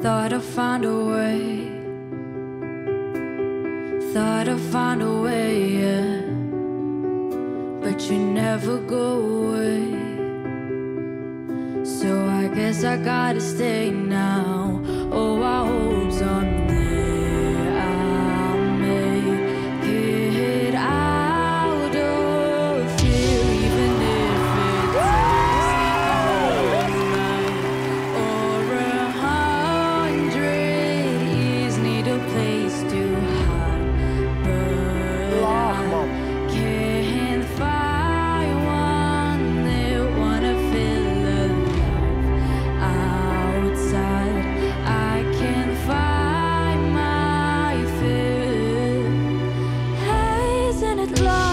Thought I'd find a way. Thought I'd find a way, yeah. But you never go away. So I guess I gotta stay now. Oh, I hope someday I'll make it out of here, even if it takes all night or 100 years. Need a place to hide, but I can't find one that wanna feel alive outside. I can't find my fear. Isn't it love?